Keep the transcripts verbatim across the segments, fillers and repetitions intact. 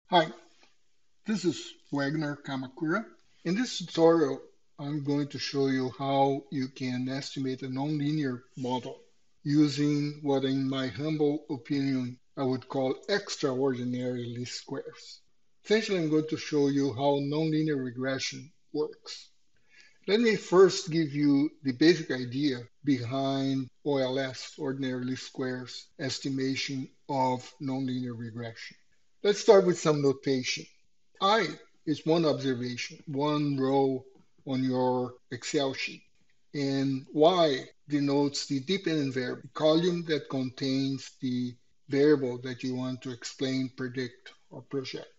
Hi, this is Wagner Kamakura. In this tutorial, I'm going to show you how you can estimate a nonlinear model using what, in my humble opinion, I would call extraordinary least squares. Essentially, I'm going to show you how nonlinear regression works. Let me first give you the basic idea behind O L S, ordinary least squares, estimation of nonlinear regression. Let's start with some notation. I is one observation, one row on your Excel sheet. And Y denotes the dependent variable, the column that contains the variable that you want to explain, predict, or project.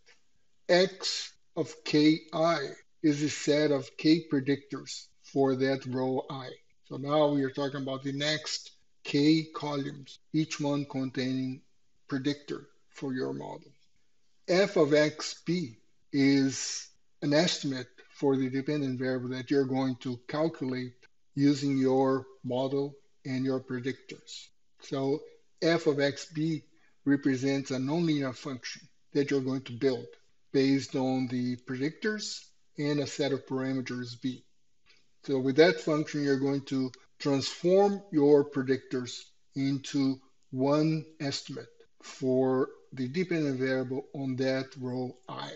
X of Ki is a set of K predictors for that row I. So now we are talking about the next K columns, each one containing predictor for your model. F of xp is an estimate for the dependent variable that you're going to calculate using your model and your predictors. So f of xb represents a nonlinear function that you're going to build based on the predictors and a set of parameters b. So with that function, you're going to transform your predictors into one estimate for the dependent variable on that row I.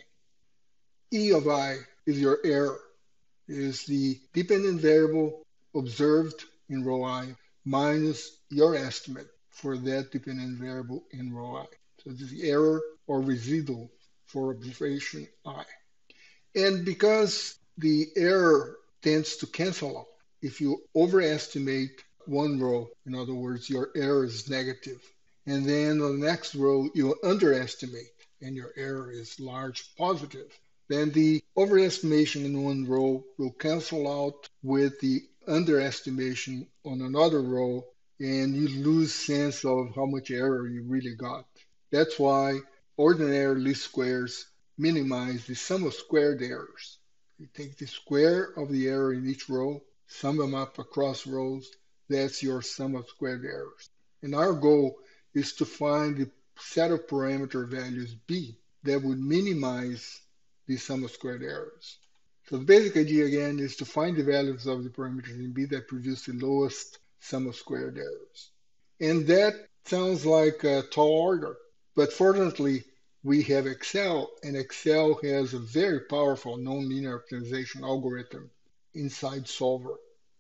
E of I is your error, is the dependent variable observed in row I minus your estimate for that dependent variable in row I. So this is the error or residual for observation I. And because the error tends to cancel out, if you overestimate one row, in other words, your error is negative, and then on the next row you underestimate and your error is large positive, then the overestimation in one row will cancel out with the underestimation on another row, and you lose sense of how much error you really got. That's why ordinary least squares minimize the sum of squared errors. You take the square of the error in each row, sum them up across rows, that's your sum of squared errors. And our goal is to find the set of parameter values b that would minimize the sum of squared errors. So the basic idea again is to find the values of the parameters in b that produce the lowest sum of squared errors. And that sounds like a tall order, but fortunately we have Excel, and Excel has a very powerful nonlinear optimization algorithm inside Solver.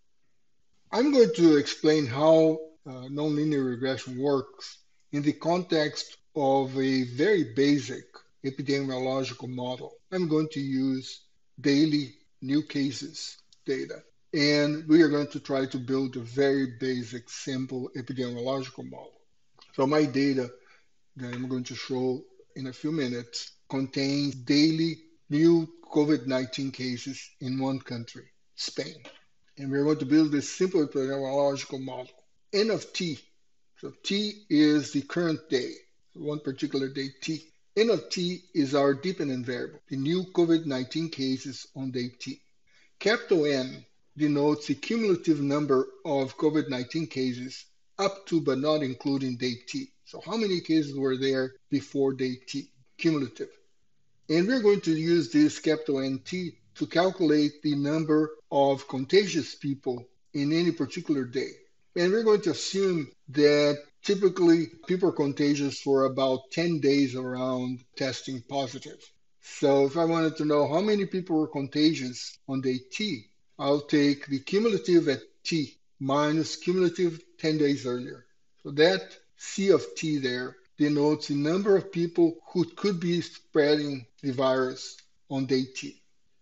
I'm going to explain how uh, nonlinear regression works in the context of a very basic epidemiological model. I'm going to use daily new cases data, and we are going to try to build a very basic, simple epidemiological model. So my data that I'm going to show in a few minutes contains daily new COVID nineteen cases in one country, Spain. And we're going to build this simple epidemiological model. N of t, so t is the current day, so one particular day t. N of t is our dependent variable, the new COVID nineteen cases on day t. Capital N denotes the cumulative number of COVID nineteen cases up to but not including day t. So how many cases were there before day t, cumulative? And we're going to use this capital N T to calculate the number of contagious people in any particular day. And we're going to assume that typically people are contagious for about ten days around testing positive. So if I wanted to know how many people were contagious on day t, I'll take the cumulative at t minus cumulative ten days earlier. So that C of t there denotes the number of people who could be spreading the virus on day t.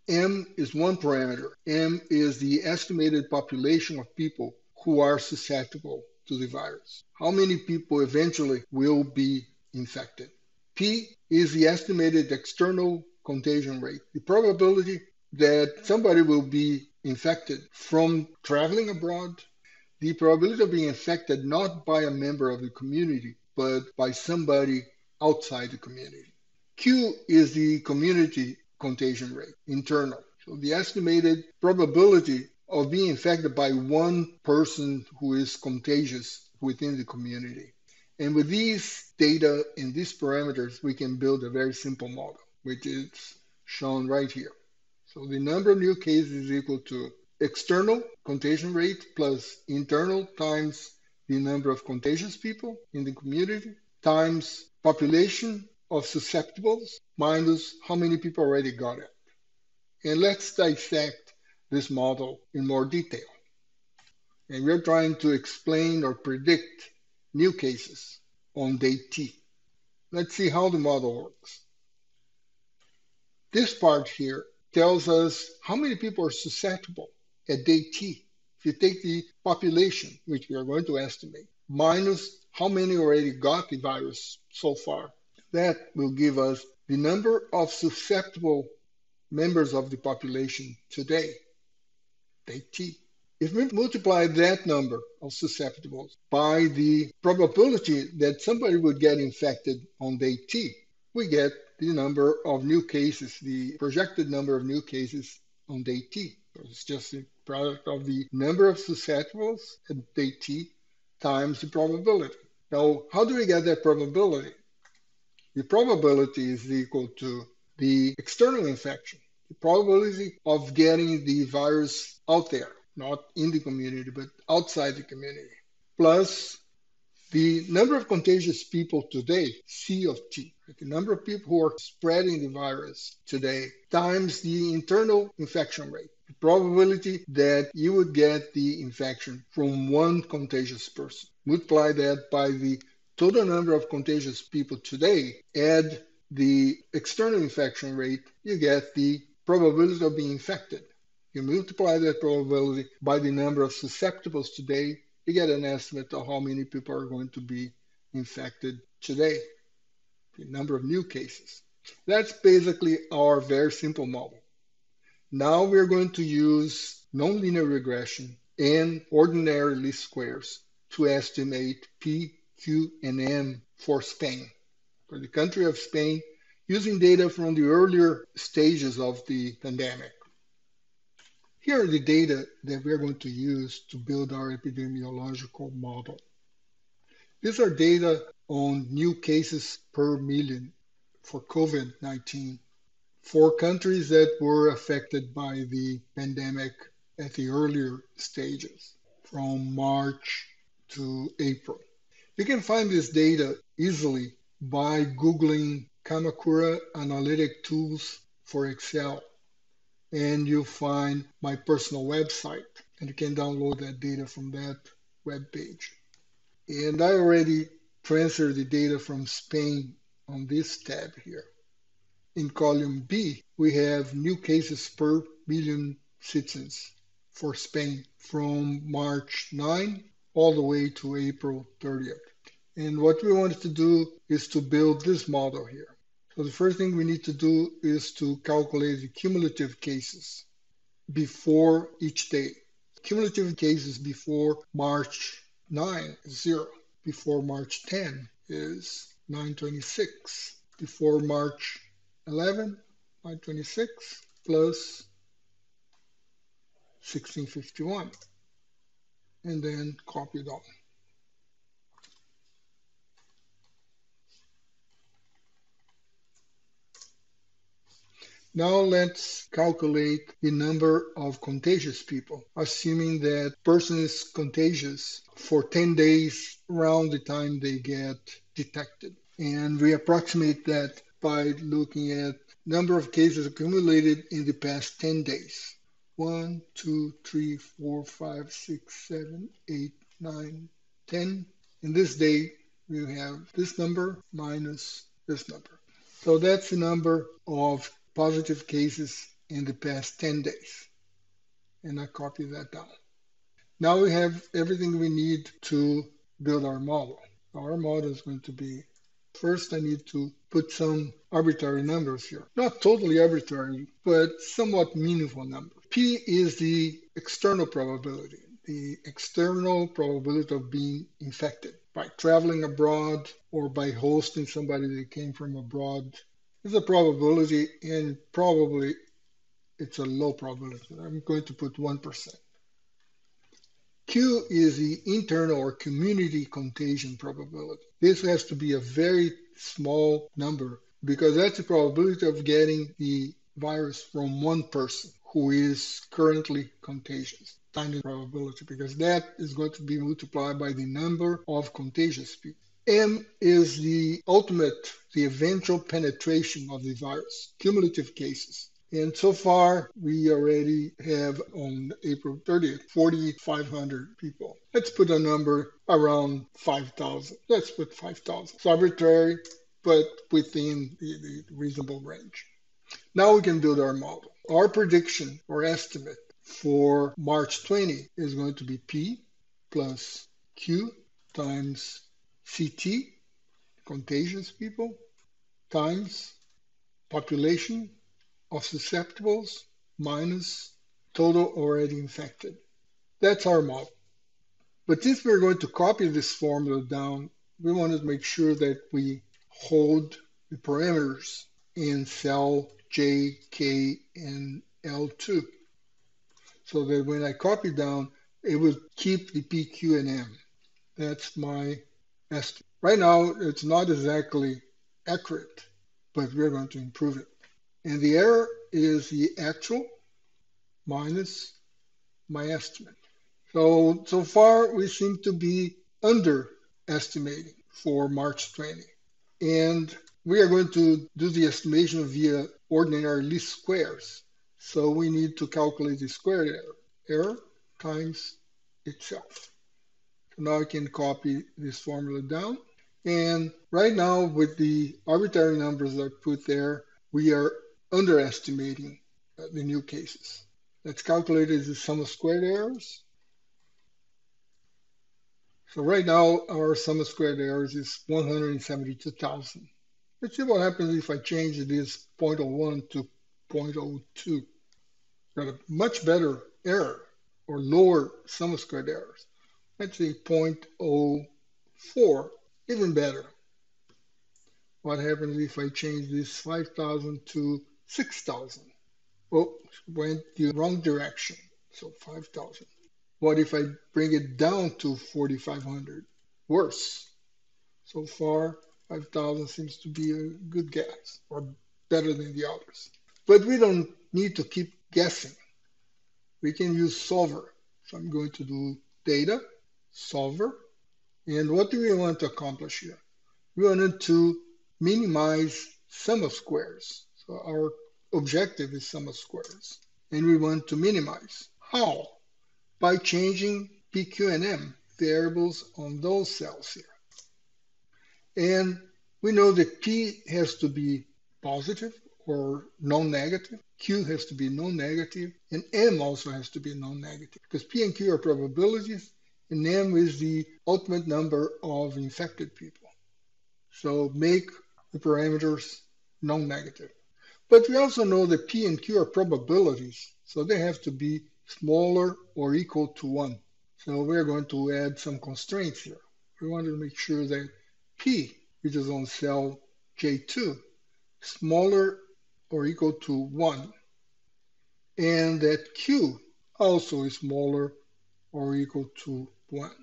M is one parameter. M is the estimated population of people who are susceptible to the virus. How many people eventually will be infected? P is the estimated external contagion rate, the probability that somebody will be infected from traveling abroad, the probability of being infected not by a member of the community, but by somebody outside the community. Q is the community contagion rate, internal. So the estimated probability of being infected by one person who is contagious within the community. And with these data and these parameters, we can build a very simple model, which is shown right here. So the number of new cases is equal to external contagion rate plus internal times the number of contagious people in the community times population of susceptibles minus how many people already got it. And let's dissect this model in more detail. And we're trying to explain or predict new cases on day T. Let's see how the model works. This part here tells us how many people are susceptible at day T. If you take the population, which we are going to estimate, minus how many already got the virus so far, that will give us the number of susceptible members of the population today, day T. If we multiply that number of susceptibles by the probability that somebody would get infected on day T, we get the number of new cases, the projected number of new cases on day T. So it's just the product of the number of susceptibles at day T times the probability. Now, how do we get that probability? The probability is equal to the external infection, the probability of getting the virus out there, not in the community, but outside the community, plus the number of contagious people today, C of T, the number of people who are spreading the virus today, times the internal infection rate, the probability that you would get the infection from one contagious person. Multiply that by the total number of contagious people today, add the external infection rate, you get the probability of being infected. You multiply that probability by the number of susceptibles today, you get an estimate of how many people are going to be infected today, the number of new cases. That's basically our very simple model. Now we're going to use non-linear regression and ordinary least squares to estimate P, Q, and M for Spain, for the country of Spain, using data from the earlier stages of the pandemic. Here are the data that we're going to use to build our epidemiological model. These are data on new cases per million for COVID nineteen for countries that were affected by the pandemic at the earlier stages, from March to April. You can find this data easily by Googling Kamakura Analytic Tools for Excel, and you'll find my personal website, and you can download that data from that web page. And I already transferred the data from Spain on this tab here. In column B, we have new cases per million citizens for Spain from March ninth all the way to April thirtieth. And what we wanted to do is to build this model here. So the first thing we need to do is to calculate the cumulative cases before each day. Cumulative cases before March ninth is zero. Before March tenth is nine twenty-six. Before March eleventh, nine twenty-six plus sixteen fifty-one. And then copy it on. Now let's calculate the number of contagious people, assuming that person is contagious for ten days around the time they get detected. And we approximate that by looking at number of cases accumulated in the past ten days. one, two, three, four, five, six, seven, eight, nine, ten. In this day, we have this number minus this number. So that's the number of positive cases in the past ten days. And I copy that down. Now we have everything we need to build our model. Our model is going to be, first I need to put some arbitrary numbers here. Not totally arbitrary, but somewhat meaningful numbers. P is the external probability, the external probability of being infected by traveling abroad or by hosting somebody that came from abroad. It's a probability, and probably it's a low probability. I'm going to put one percent. Q is the internal or community contagion probability. This has to be a very small number because that's the probability of getting the virus from one person who is currently contagious. Tiny probability because that is going to be multiplied by the number of contagious people. M is the ultimate, the eventual penetration of the virus, cumulative cases. And so far, we already have on April thirtieth, forty-five hundred people. Let's put a number around five thousand. Let's put five thousand. It's arbitrary, but within the, the reasonable range. Now we can build our model. Our prediction or estimate for March twentieth is going to be P plus Q times C T, contagious people, times population of susceptibles minus total already infected. That's our model. But since we're going to copy this formula down, we want to make sure that we hold the parameters in cell J, K, and L two. So that when I copy down, it will keep the P, Q, and M. That's my estimate. Right now, it's not exactly accurate, but we're going to improve it. And the error is the actual minus my estimate. So, so far we seem to be underestimating for March twentieth. And we are going to do the estimation via ordinary least squares. So we need to calculate the squared error, error times itself. So now I can copy this formula down. And right now with the arbitrary numbers that I put there, we are underestimating uh, the new cases. Let's calculate the sum of squared errors. So right now our sum of squared errors is one hundred seventy-two thousand. Let's see what happens if I change this zero point zero one to zero point zero two. Got a much better error or lower sum of squared errors. Let's say zero point zero four, even better. What happens if I change this five thousand to six thousand? Oh, went the wrong direction, so five thousand. What if I bring it down to forty-five hundred? Worse. So far, five thousand seems to be a good guess, or better than the others. But we don't need to keep guessing. We can use solver. So I'm going to do data, solver. And what do we want to accomplish here? We wanted to minimize sum of squares. So our objective is sum of squares. And we want to minimize. How? By changing P, Q, and M variables on those cells here. And we know that P has to be positive or non-negative. Q has to be non-negative. And M also has to be non-negative. Because P and Q are probabilities, and M is the ultimate number of infected people. So make the parameters non-negative. But we also know that P and Q are probabilities, so they have to be smaller or equal to one. So we're going to add some constraints here. We want to make sure that P, which is on cell J two, smaller or equal to one, and that Q also is smaller or equal to one.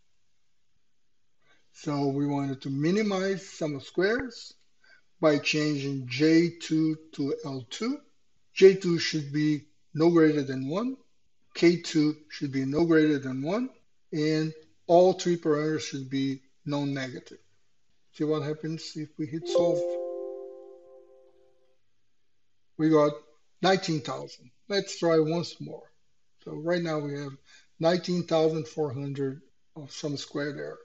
So we wanted to minimize sum of squares by changing J two to L two. J two should be no greater than one. K two should be no greater than one. And all three parameters should be non-negative. See what happens if we hit solve? We got nineteen thousand. Let's try once more. So right now we have nineteen thousand four hundred of sum squared errors.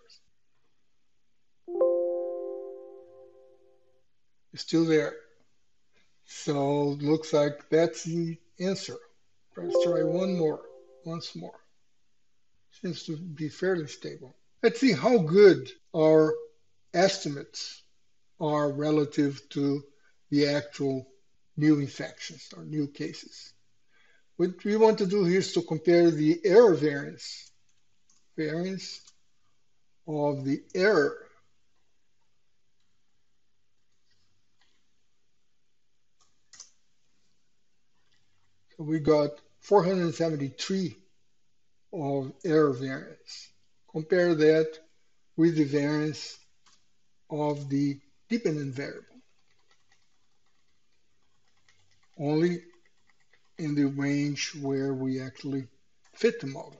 It's still there. So it looks like that's the answer. Let's try one more, once more. Seems to be fairly stable. Let's see how good our estimates are relative to the actual new infections or new cases. What we want to do here is to compare the error variance, variance of the error So we got four hundred seventy-three of error variance. Compare that with the variance of the dependent variable, only in the range where we actually fit the model.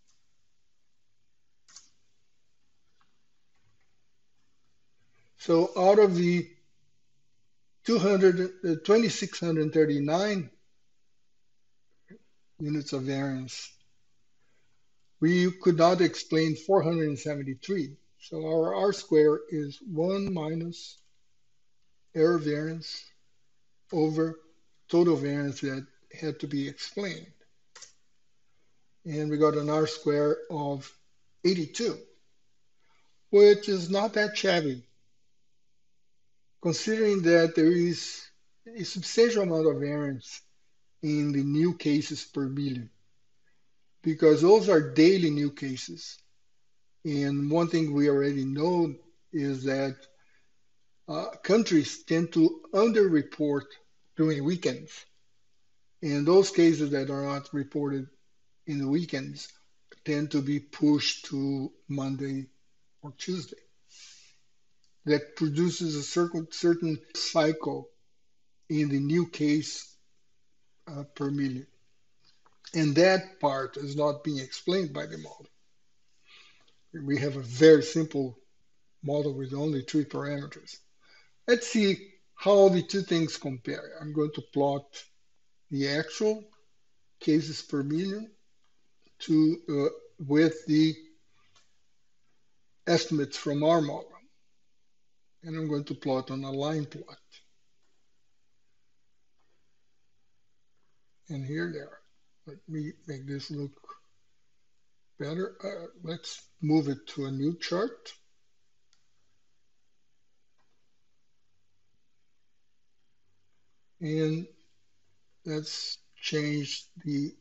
So out of the two thousand six hundred thirty-nine units of variance, we could not explain four hundred seventy-three. So our R square is one minus error variance over total variance that had to be explained. And we got an R square of eighty-two, which is not that shabby, considering that there is a substantial amount of variance in the new cases per million, because those are daily new cases. And one thing we already know is that uh, countries tend to underreport during weekends. And those cases that are not reported in the weekends tend to be pushed to Monday or Tuesday. That produces a certain, certain cycle in the new case uh, per million. And that part is not being explained by the model. We have a very simple model with only three parameters. Let's see how the two things compare. I'm going to plot the actual cases per million to uh, with the estimates from our model. And I'm going to plot on a line plot. And here they are. Let me make this look better. Uh, let's move it to a new chart. And let's change the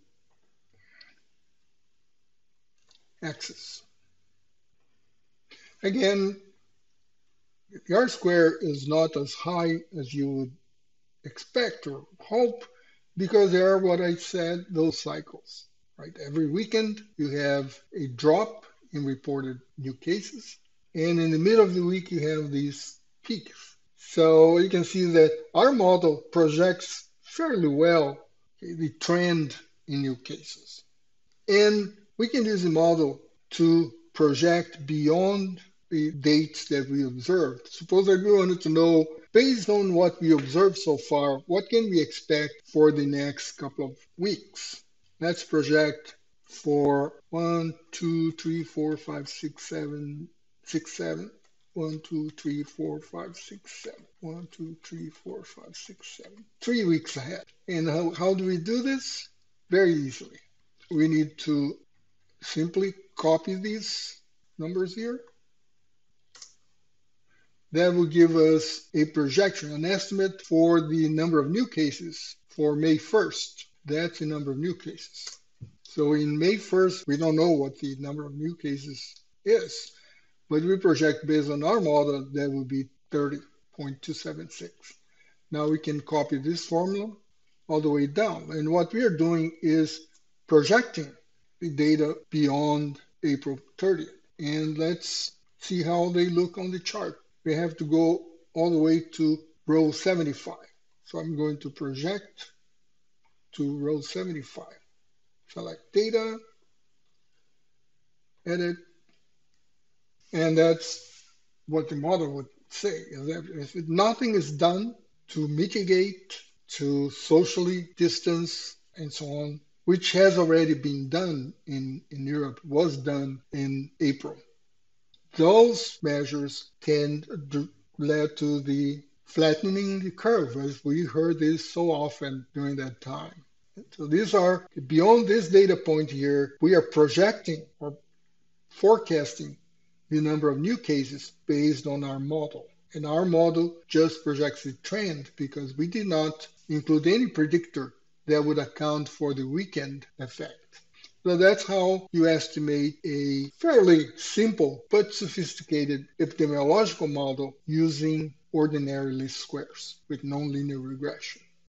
axis. Again, the R square is not as high as you would expect or hope, because there are, what I said, those cycles, right? Every weekend you have a drop in reported new cases, and in the middle of the week you have these peaks. So you can see that our model projects fairly well the trend in new cases. And we can use the model to project beyond the dates that we observed. Suppose that we wanted to know, based on what we observed so far, what can we expect for the next couple of weeks? Let's project for one, two, three, four, five, six, seven, six, seven. One, two, three, four, five, six, seven. One, two, three, four, five, six, seven. Three weeks ahead. And how, how do we do this? Very easily. We need to simply copy these numbers here. That will give us a projection, an estimate for the number of new cases for May first. That's the number of new cases. So in May first, we don't know what the number of new cases is, but we project based on our model that will be thirty point two seven six. Now we can copy this formula all the way down. And what we are doing is projecting the data beyond April thirtieth. And let's see how they look on the chart. We have to go all the way to row seventy-five. So I'm going to project to row seventy-five. Select data, edit, and that's what the model would say, is that if nothing is done to mitigate, to socially distance, and so on, which has already been done in, in Europe, was done in April. Those measures can lead to the flattening the curve, as we heard this so often during that time. So these are, beyond this data point here, we are projecting or forecasting the number of new cases based on our model. And our model just projects the trend because we did not include any predictor that would account for the weekend effect. So that's how you estimate a fairly simple but sophisticated epidemiological model using ordinary least squares with nonlinear regression.